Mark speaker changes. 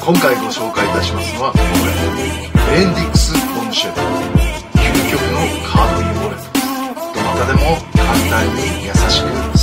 Speaker 1: 今回ご紹介いたしますのはこれベンディックス・ボンシェル究極のカーボンウォレット。どなたでも簡単に優しく